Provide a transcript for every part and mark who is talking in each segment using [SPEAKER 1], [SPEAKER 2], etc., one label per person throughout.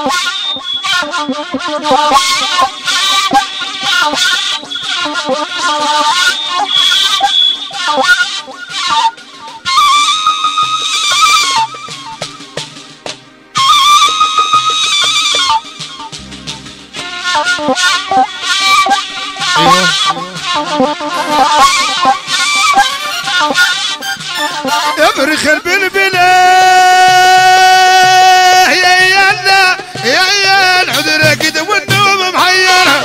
[SPEAKER 1] ابرخ البلبله يا العذر كده والنوم محيره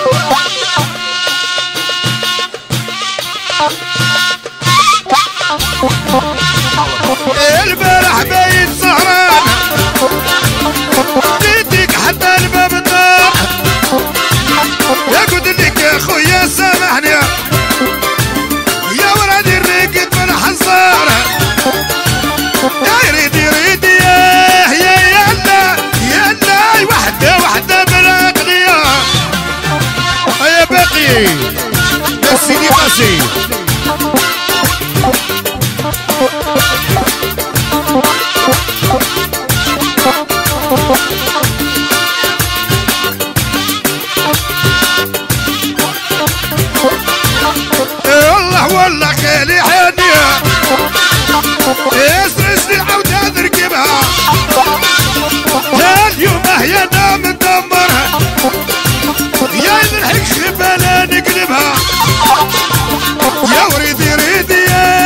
[SPEAKER 1] البارح باين سهران جيتك حتى الباب النار يا قلت لك يا خويا سامحني يا ولدي الريقد من حصاره يا يريد يا وحده بالعقليه يا باقي يا سيدي قاسي والله خالي حنيا اسرس لي عاودة نركبها اليوم هي نام ندمرها يا نلحق خبالة نقلبها يا وريدي ريدي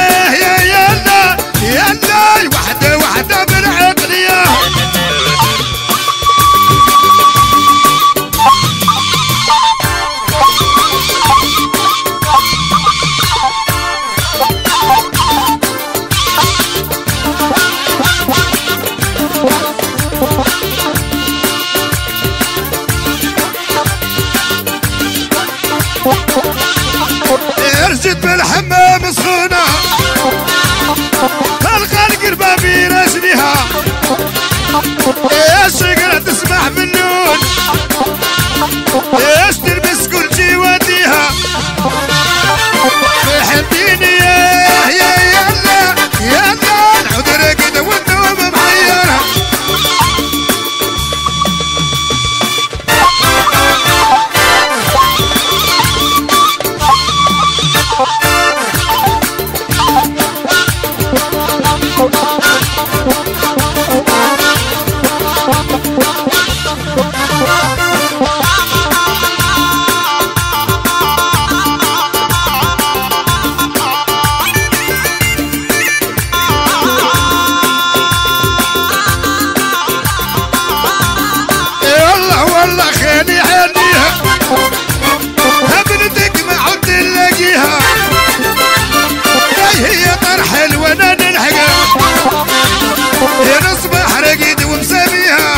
[SPEAKER 1] يا وحدة بالعقلية ارجد بالحمام سخونة تلقى القربة في راسلها ايش شقرة تسمع من نون ايش تلبس كل شي وديها حبيني يا العذر كده والنوم محيرة والله خيني عينيها ابنتك ما عدت نلاقيها هي طرحل وانا نلحقها يا نصبح رقيد ومساميها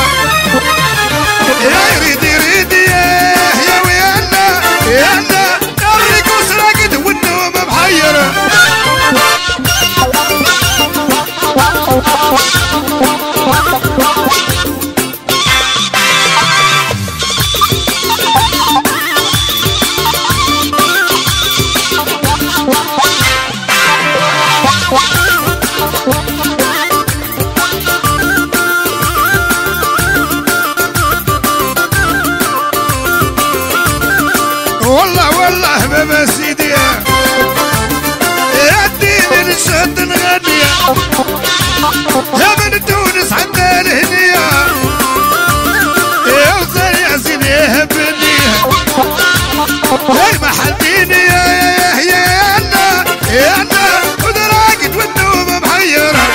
[SPEAKER 1] يا يريد يا ويانا الرقوس راقد والنوم محيره والله بابا سيدي يا الدين نشهد نغني يا من تونس عندها الهنية يا وزاري يا سيدي يهبني يا محديني يا أنا ودراقد والنوم محيرة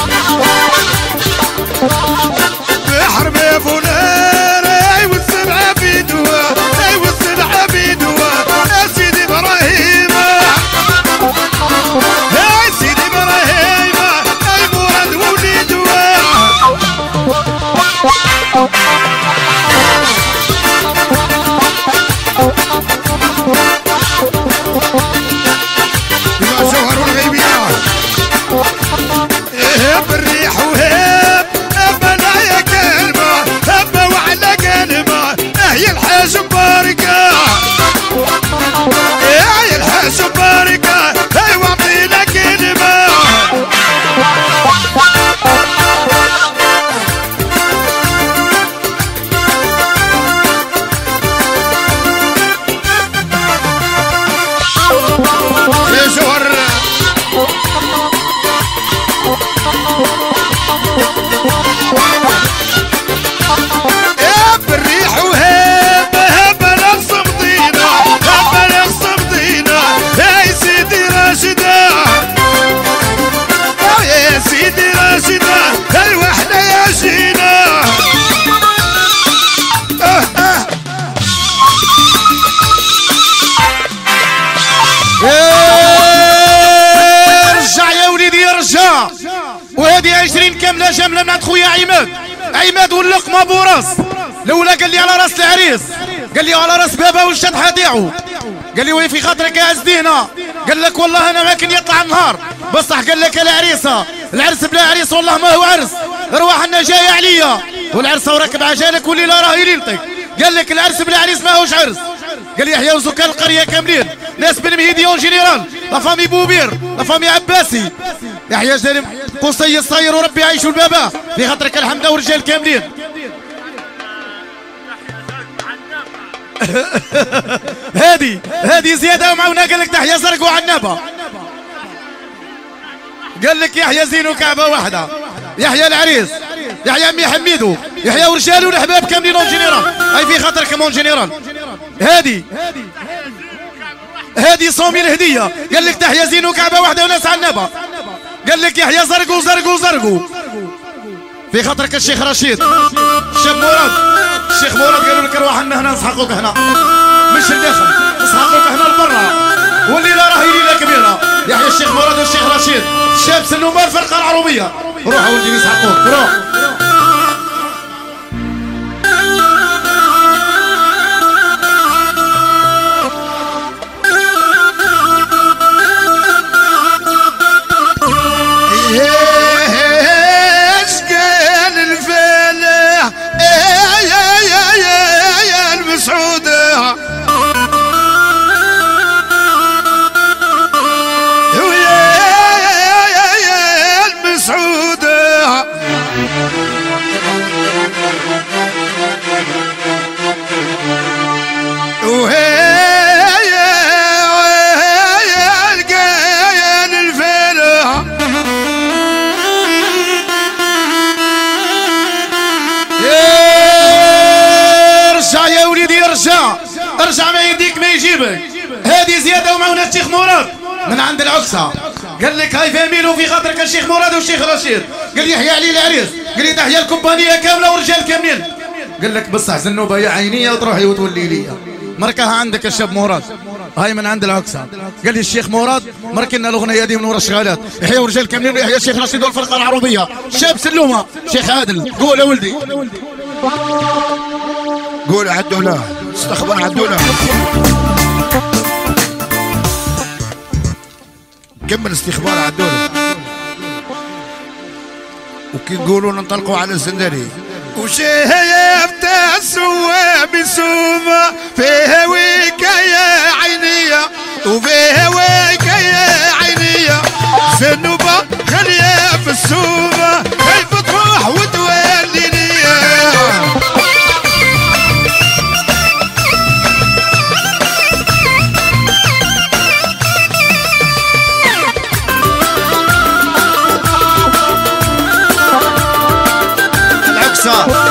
[SPEAKER 1] بحرب يا فلان والسبعة خويا عماد واللقمه بوراس. الاولى قال لي على راس العريس، قال لي على راس بابا والشطحه تاعو، قال لي وي في خاطرك يا عزدينا، قال لك والله انا ما كان يطلع النهار بصح، قال لك العريسه العرس بلا عريس والله ما هو عرس، ارواح لنا جايه عليا والعرسه وراكب عجالك والليله راهي ليلتك، قال لك العرس بلا عريس ما هوش عرس. قال لي يحيى وسكان القريه كاملين، ناس بن مهيدي اون جينيرال، لا فامي بوبير، لا فامي عباسي، يحيى جارم قصي الصاير وربي يعيشوا البابا في خاطرك الحمد والرجال كاملين. هادي زياده ومعاونا، قال لك تحيا زرق وعنابه، قال لك يحيى زين وكعبه واحده، يحيى العريس، يحيى امي حميدو، يحيى ورجال والحباب كاملين اون جينيرال، اي في خاطرك اون جينيرال. هادي صومي الهديه، قال لك تحيا زين وكعبه واحده وناس عنابه، قال لك يحيى زرقو في خاطرك الشيخ رشيد، الشيخ مراد، الشيخ مراد قالوا لك ارواح لنا هنا نسحقوك هنا مش الداخل، نسحقوك هنا لبرا والليله راهي ليله كبيره. يحيى الشيخ مراد والشيخ رشيد شاب سنوبه الفرقه العروبيه، روح ولدي نسحقوك روح. ارجع ما يديك ما يجيبك. هذه زياده ومعنا الشيخ مراد من عند العكسه، قال لك هاي فاميلو في خاطرك الشيخ مراد والشيخ رشيد، قال لي يحيى علي العريس، قال لي تحيا الكومبانيه كامله ورجال كاملين، قال لك بصح زنوبه يا عينيه وتروحي وتولي لي مركها عندك الشاب مراد، هاي من عند العكسه، قال لي الشيخ مراد مركنا الاغنيه دي من ورا الشغالات، يحيى ورجال كاملين ويحيى الشيخ رشيد والفرقه العربيه، شاب سلومه شيخ عادل، قول يا ولدي
[SPEAKER 2] قول عدوله، استخبر عدوله، كمل استخبار عدوله. وكي يقولوا ننطلقوا على الزندري
[SPEAKER 1] وشايفت السواب سومه فيها وكايا عينيه وفيها وكايا عينيه، زنوبه خليه في السومه كيف تروح وتولي ليا. العكسه